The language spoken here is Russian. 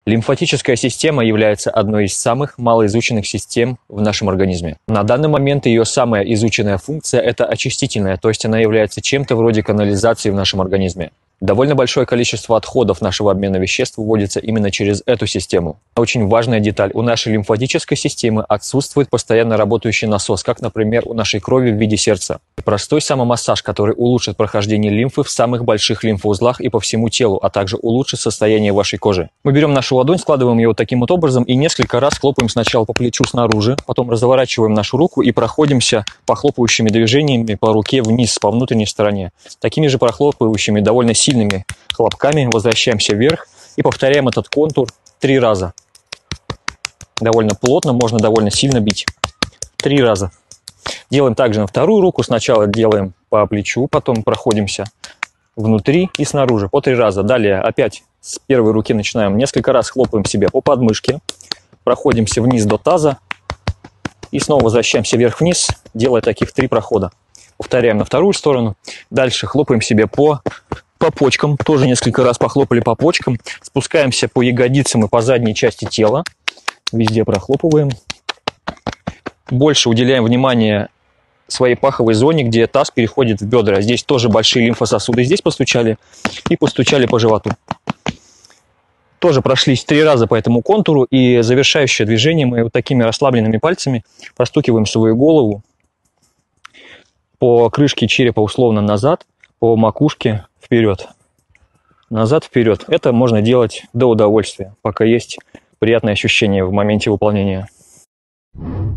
Лимфатическая система является одной из самых малоизученных систем в нашем организме. На данный момент ее самая изученная функция – это очистительная, то есть она является чем-то вроде канализации в нашем организме. Довольно большое количество отходов нашего обмена веществ выводится именно через эту систему. Очень важная деталь. У нашей лимфатической системы отсутствует постоянно работающий насос, как, например, у нашей крови в виде сердца. Простой самомассаж, который улучшит прохождение лимфы в самых больших лимфоузлах и по всему телу, а также улучшит состояние вашей кожи. Мы берем нашу ладонь, складываем ее вот таким вот образом и несколько раз хлопаем сначала по плечу снаружи, потом разворачиваем нашу руку и проходимся похлопывающими движениями по руке вниз, по внутренней стороне. Такими же прохлопывающими, довольно сильными хлопками возвращаемся вверх и повторяем этот контур 3 раза. Довольно плотно, можно довольно сильно бить. 3 раза. Делаем также на вторую руку. Сначала делаем по плечу, потом проходимся внутри и снаружи по 3 раза. Далее опять с первой руки начинаем. Несколько раз хлопаем себе по подмышке, проходимся вниз до таза и снова возвращаемся вверх-вниз, делая таких 3 прохода. Повторяем на вторую сторону. Дальше хлопаем себе по почкам, тоже несколько раз похлопали по почкам. Спускаемся по ягодицам и по задней части тела. Везде прохлопываем. Больше уделяем внимание своей паховой зоне, где таз переходит в бедра. Здесь тоже большие лимфососуды. Здесь постучали и постучали по животу. Тоже прошлись 3 раза по этому контуру. И завершающее движение мы вот такими расслабленными пальцами простукиваем свою голову по крышке черепа условно назад, по макушке вперед. Назад, вперед. Это можно делать до удовольствия, пока есть приятное ощущение в моменте выполнения.